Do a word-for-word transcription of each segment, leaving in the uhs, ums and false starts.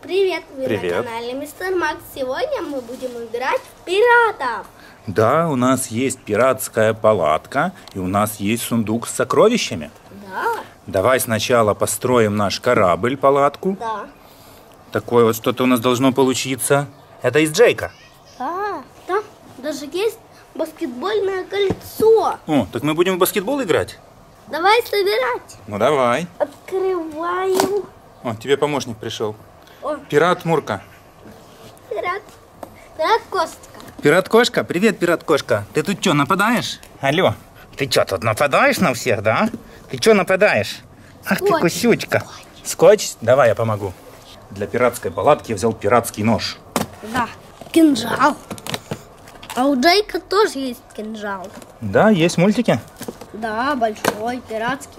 Привет, вы Привет. на канале Мистер Макс. Сегодня мы будем играть в пиратов. Да, у нас есть пиратская палатка, и у нас есть сундук с сокровищами. Да. Давай сначала построим наш корабль, палатку. Да. Такое вот что-то у нас должно получиться. Это из Джейка. Да. Там даже есть баскетбольное кольцо. О, так мы будем в баскетбол играть? Давай собирать. Ну давай. Открываем. О, тебе помощник пришел. О, Пират Мурка. пират. Пират Костка. Пират-кошка? Привет, пират-кошка. Ты тут что, нападаешь? Алло, ты что, тут нападаешь на всех, да? Ты что нападаешь? Ах ты, Скотч. кусючка. Скотч? Давай я помогу. Для пиратской палатки я взял пиратский нож. Да. Кинжал. А у Джейка тоже есть кинжал. Да, есть мультики. Да, большой, пиратский.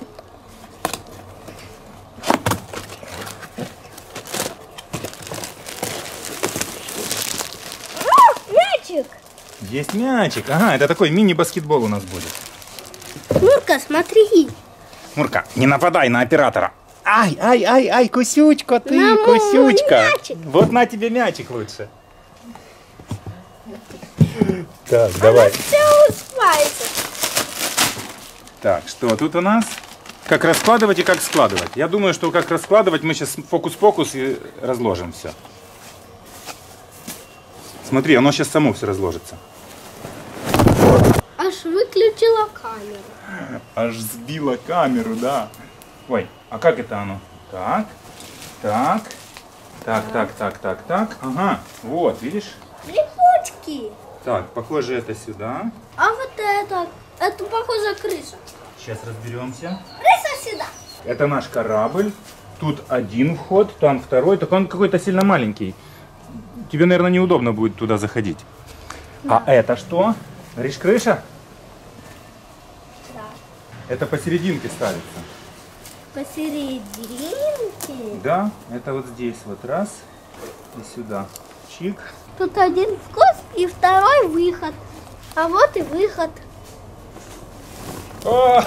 А, мячик! Есть мячик. Ага, это такой мини-баскетбол у нас будет. Ну-ка, смотри. Мурка, не нападай на оператора. Ай, ай, ай, ай, кусючка ты, На мой кусючка. мячик. Вот на тебе мячик лучше. Так, давай. Все успевается. Так, что тут у нас? Как раскладывать и как складывать. Я думаю, что как раскладывать мы сейчас фокус-покус и разложим все. Смотри, оно сейчас само все разложится. Аж выключила камеру. Аж сбила камеру, да. Ой, а как это оно? Так, так, так, так, так, так, так. Ага, вот, видишь? Липучки. Так, похоже это сюда. А вот это, это похоже крыша. Сейчас разберемся. Крыша сюда. Это наш корабль. Тут один вход, там второй. Только он какой-то сильно маленький. Тебе, наверное, неудобно будет туда заходить. Да. А это что? Говоришь, крыша? Да. Это посерединке ставится. Посерединке. Да, это вот здесь вот раз и сюда. Чик. Тут один вход и второй выход. А вот и выход. О,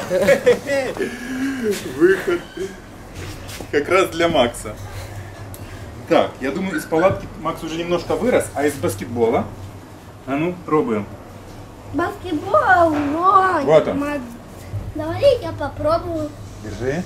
выход. Как раз для Макса. Так, я думаю, из палатки Макс уже немножко вырос, а из баскетбола? А ну, пробуем. Баскетбол. Вот, Вот он. Ма- Давай я попробую. Держи.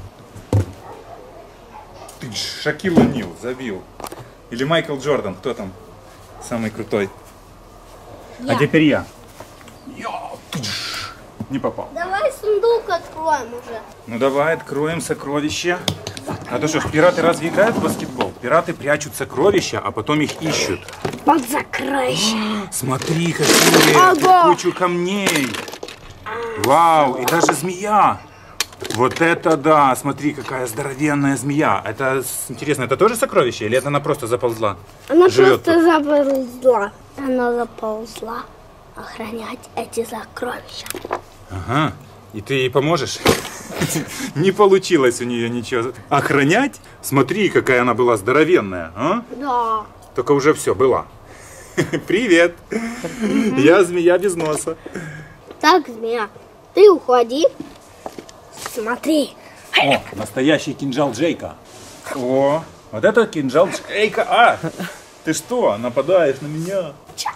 Ты ж Шакил О'Нил забил. Или Майкл Джордан, кто там самый крутой? Я. А теперь я. Я. Ты ж. Не попал. Давай сундук откроем уже. Ну давай, откроем сокровища. А то что ж, пираты разве играют в баскетбол? Пираты прячут сокровища, а потом их ищут. Под закройще. Смотри, какие Ого! кучу камней. Вау, и даже змея. Вот это да, смотри, какая здоровенная змея. Это, с- интересно, это тоже сокровище или это она просто заползла? Она Живет просто заползла. Она заползла охранять эти сокровища. Ага, и ты ей поможешь? Не получилось у нее ничего. Охранять? Смотри, какая она была здоровенная, а? Да. Только уже все, была. Привет, я змея без носа. Так, змея, ты уходи. Смотри. О, настоящий кинжал Джейка. О, вот это кинжал Джейка. А, ты что, нападаешь на меня?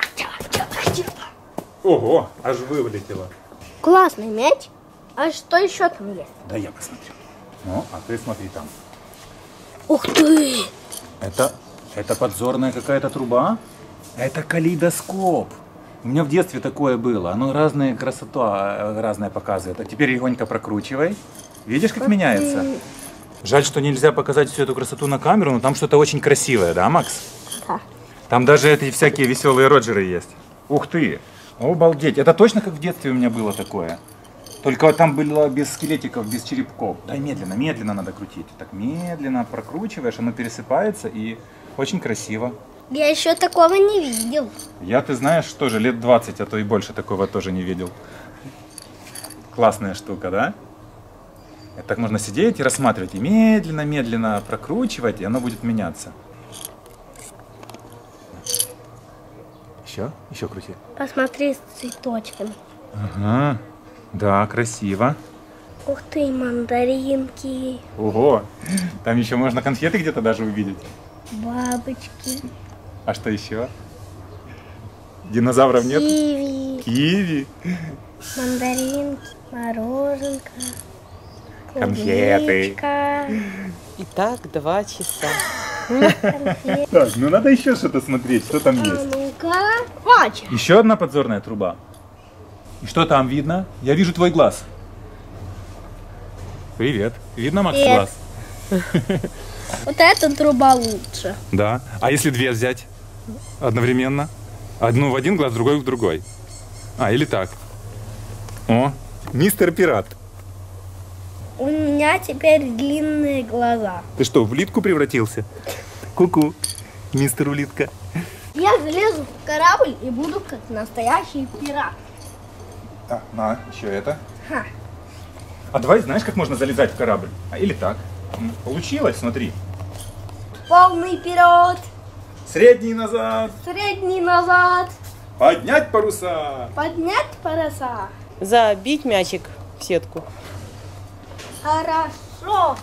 Ого, аж вылетело. Классный мяч. А что еще там есть? Да я посмотрю. Ну, а ты смотри там. Ух ты! Это, это подзорная какая-то труба? Это калейдоскоп. У меня в детстве такое было. Оно разные красота разная показывает. А теперь легонько прокручивай. Видишь, как меняется? Жаль, что нельзя показать всю эту красоту на камеру, но там что-то очень красивое, да, Макс? Да. Там даже эти всякие веселые Роджеры есть. Ух ты! Обалдеть! Это точно как в детстве у меня было такое. Только там было без скелетиков, без черепков. Дай медленно, медленно надо крутить. Так медленно прокручиваешь, оно пересыпается и очень красиво. Я еще такого не видел. Я, ты знаешь, тоже лет двадцать, а то и больше такого тоже не видел. Классная штука, да? Это так можно сидеть и рассматривать, и медленно-медленно прокручивать, и оно будет меняться. Еще? Еще крути. Посмотри с цветочками. Ага. Да, красиво. Ух ты, мандаринки. Ого! Там еще можно конфеты где-то даже увидеть. Бабочки. А что еще? Динозавров нет? Киви. Киви. Мандаринки. Мороженка. Конфеты. Клубничка. Итак, два часа. Конфеты. Так, ну надо еще что-то смотреть, что там А есть. ну-ка. Watch. Еще одна подзорная труба. И что там видно? Я вижу твой глаз. Привет. Видно, Макс, Привет. глаз? Вот эта труба лучше. Да. А если две взять одновременно? Одну в один глаз, другой в другой. А, или так. О, мистер Пират. У меня теперь длинные глаза. Ты что, в улитку превратился? Ку-ку, мистер Улитка. Я залезу в корабль и буду как настоящий пират. А, на, еще это. Ха. А давай, знаешь, как можно залезать в корабль? А, или так. М, Получилось, смотри. Полный вперед, Средний назад. средний назад, Поднять паруса. поднять паруса. Забить мячик в сетку. Хорошо.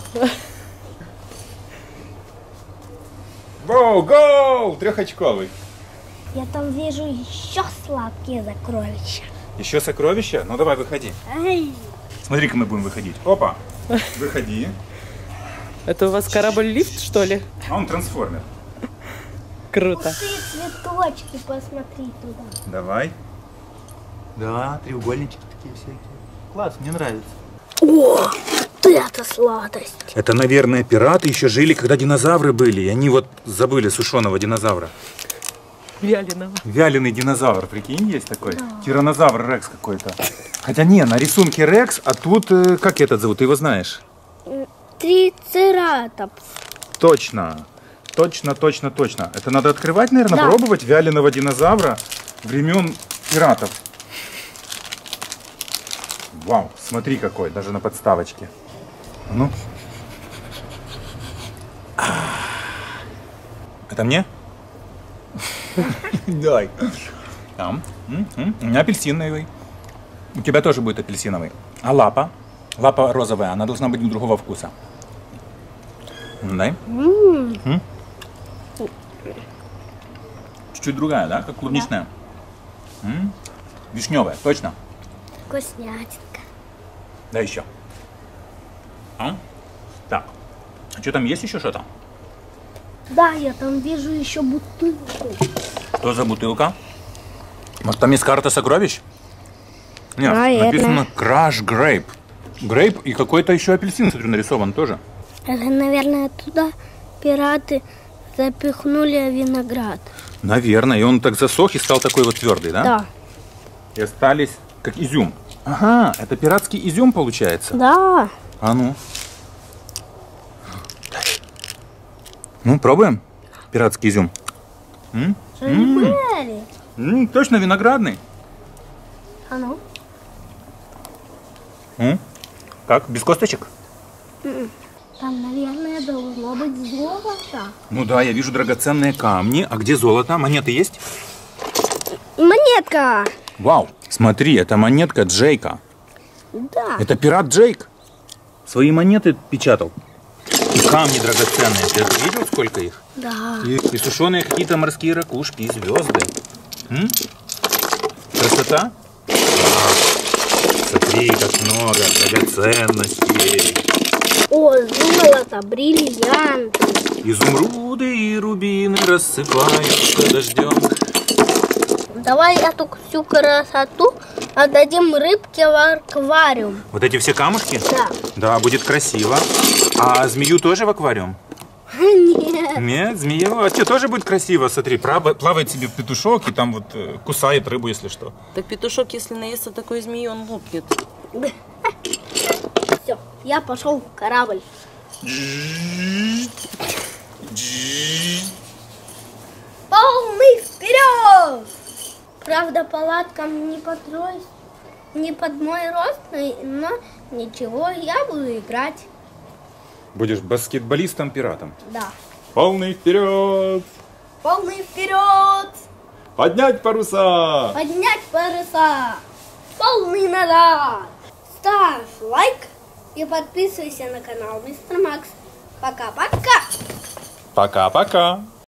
Воу, гоу! Трехочковый. Я там вижу еще сладкие сокровища. Еще сокровища? Ну давай, выходи. Ай. Смотри-ка, мы будем выходить. Опа. Выходи. Это у вас корабль-лифт, что ли? А он трансформер. Круто. Ух ты, цветочки, посмотри туда. Давай. Да, треугольнички такие всякие. Класс, мне нравится. О, это сладость. Это, наверное, пираты еще жили, когда динозавры были. И они вот забыли сушеного динозавра. Вяленого. Вяленый динозавр, прикинь, есть такой? Тиранозавр Рекс какой-то. Хотя не, на рисунке Рекс, а тут, э, как этот зовут, ты его знаешь? Трицератопс. Точно. Точно, точно, точно. Это надо открывать, наверное, Да. пробовать вяленого динозавра времен пиратов. Вау, смотри какой, даже на подставочке. А ну. Это мне? Давай. Там. М-м. У меня апельсиновый. У тебя тоже будет апельсиновый. А лапа? Лапа розовая, она должна быть другого вкуса. Дай. М? Чуть-чуть другая, да? Как клубничная. М? Вишневая, точно. Вкуснятинка. Да еще. А? Так. А что там есть еще что-то? Да, я там вижу еще бутылку. Что за бутылка? Может, там есть карта сокровищ? Нет, Наверное. написано Crush Grape. Грейп и какой-то еще апельсин, смотрю, нарисован тоже. Это, наверное, туда пираты запихнули виноград. Наверное, и он так засох и стал такой вот твердый, да? Да. И остались как изюм. Ага, это пиратский изюм получается. Да. А ну. Ну, пробуем пиратский изюм. М? Что не были? М, точно виноградный. А ну. М? Как, без косточек? Там, наверное, должно быть золото. Ну да, я вижу драгоценные камни. А где золото? Монеты есть? Монетка. Вау, смотри, это монетка Джейка. Да. Это пират Джейк. Свои монеты печатал. И камни драгоценные. Ты это видел, сколько их? Да. И, и сушеные какие-то морские ракушки, и звезды. М? Красота? Смотри, как много драгоценностей. О, золото, бриллианты. Изумруды и рубины рассыпаются дождем. Давай эту всю красоту отдадим рыбке в аквариум. Вот эти все камушки? Да. Да, будет красиво. А змею тоже в аквариум? Нет. Нет, змея. А что, тоже будет красиво? Смотри, права- плавает себе петушок и там вот э, кусает рыбу, если что. Так петушок, если наестся такой змеи, он лопнет. Все, я пошел в корабль. Полный вперед! Правда, палаткам не подрость, не под мой рост, но ничего, я буду играть. Будешь баскетболистом-пиратом. Да. Полный вперед! Полный вперед! Поднять паруса! Поднять паруса! Полный назад! Ставь лайк и подписывайся на канал Мистер Макс. Пока-пока! Пока-пока.